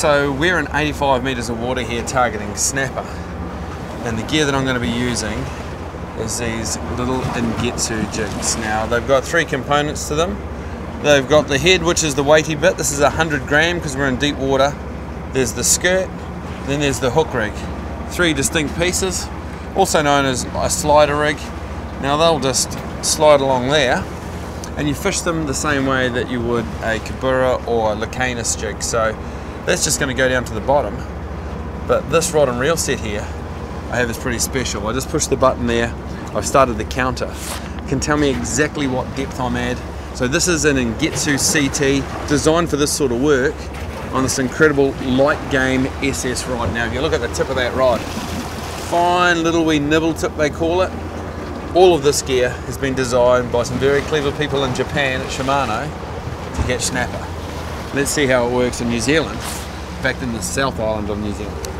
So we're in 85 metres of water here targeting snapper, and the gear that I'm going to be using is these little Ingetsu jigs. Now they've got 3 components to them. They've got the head, which is the weighty bit. This is 100 gram because we're in deep water. There's the skirt, then there's the hook rig. 3 distinct pieces, also known as a slider rig. Now they'll just slide along there, and you fish them the same way that you would a Kabura or a Lecanus jig. So that's just going to go down to the bottom. But this rod and reel set here I have is pretty special. I just push the button there. I've started the counter. It can tell me exactly what depth I'm at. So this is an Ingetsu CT designed for this sort of work on this incredible light game SS rod. Now if you look at the tip of that rod, fine little wee nibble tip they call it. All of this gear has been designed by some very clever people in Japan at Shimano to catch snapper. Let's see how it works in New Zealand, in fact in the South Island of New Zealand.